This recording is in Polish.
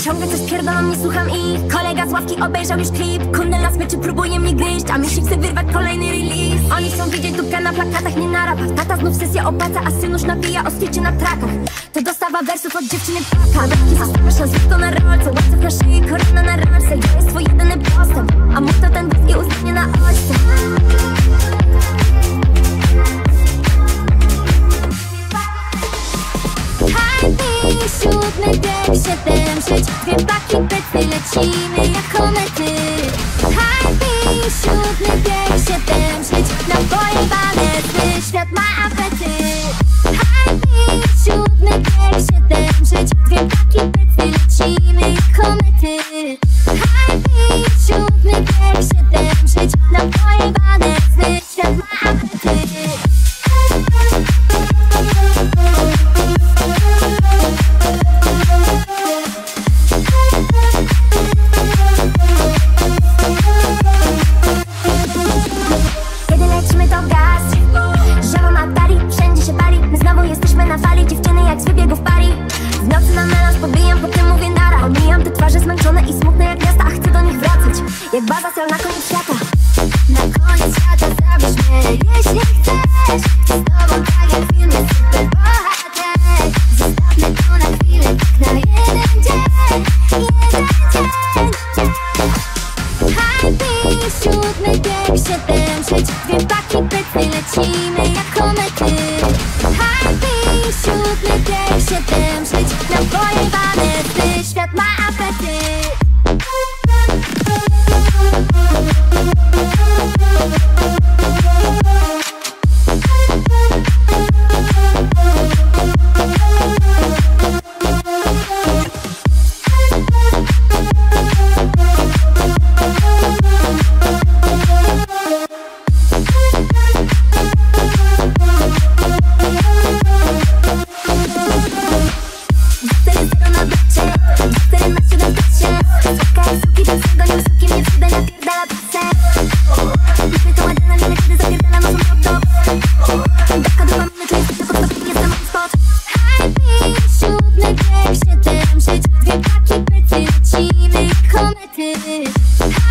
Ciągle coś pierdolą, nie słucham ich. Kolega z ławki obejrzał już klip. Kundel na smyczy próbuje mnie gryźć, a mi się chce wyrwać kolejny release. Oni chcą widzieć dupkę na plakatach, nie na rapach. Tata znów sesja opłaca, a syn już nawija o skicie na trakach. To dostawa wersów od dziewczyny paka. Bratki zostawiasz na złotko na rolce, łapce na szyi, korona na ręce. To jest twój jedyny postęp, a mój to ten dysk i uznanie na ośce. Siódmy bieg, 7 żyć, dwie paki pyty, lecimy jak komety. Happy, siódmy bieg, 7 żyć, naboje walety, świat ma apetyt. Happy, siódmy bieg, 7 żyć, dwie paki pyty, lecimy jak komety. Happy, siódmy bieg, 7 żyć, naboje walety, świat ma apetyt. Kiedy lecimy to gaz, zielona tali, wszędzie się pali. My znowu jesteśmy na fali, dziewczyny jak z wybiegów pari. W nocy na melanż podbijam, potem mówię nara. Omijam te twarze zmęczone i smutne jak miasta, a chcę do nich wracać jak baza sal na koniec świata. Na koniec świata zabierz mnie, jeśli chcesz. Z tobą tak jak w filmie superbohater. Zostawmy to na chwilę, tak na jeden dzień. Happy, siódmy bieg, 7 żyć, dwie paki pyty, lecimy jak komety. Happy, siódmy bieg, 7 żyć, naboje walety, świat ma apetyt. Happy,